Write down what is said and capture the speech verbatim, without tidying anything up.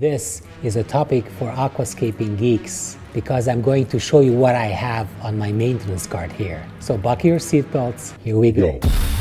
This is a topic for aquascaping geeks because I'm going to show you what I have on my maintenance cart here. So buckle your seatbelts, here we go.